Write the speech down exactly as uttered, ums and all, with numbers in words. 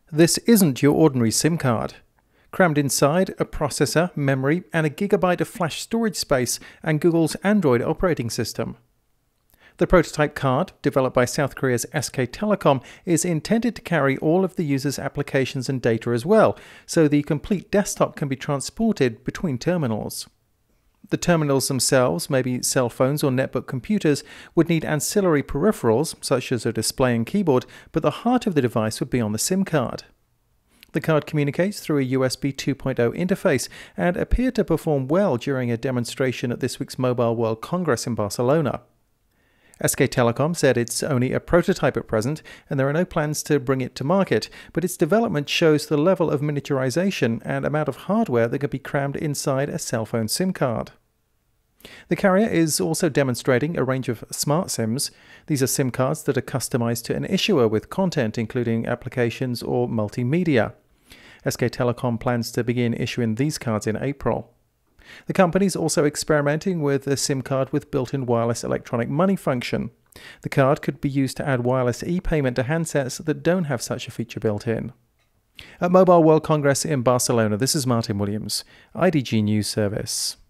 This isn't your ordinary SIM card. Crammed inside a processor, memory, and a gigabyte of flash storage space and Google's Android operating system. The prototype card, developed by South Korea's S K Telecom, is intended to carry all of the user's applications and data as well, so the complete desktop can be transported between terminals. The terminals themselves, maybe cell phones or netbook computers, would need ancillary peripherals, such as a display and keyboard, but the heart of the device would be on the SIM card. The card communicates through a U S B two point oh interface and appeared to perform well during a demonstration at this week's Mobile World Congress in Barcelona. S K Telecom said it's only a prototype at present and there are no plans to bring it to market, but its development shows the level of miniaturization and amount of hardware that can be crammed inside a cell phone SIM card. The carrier is also demonstrating a range of smart SIMs. These are SIM cards that are customized to an issuer with content including applications or multimedia. S K Telecom plans to begin issuing these cards in April. The company is also experimenting with a SIM card with built-in wireless electronic money function. The card could be used to add wireless e-payment to handsets that don't have such a feature built in. At Mobile World Congress in Barcelona, this is Martin Williams, I D G News Service.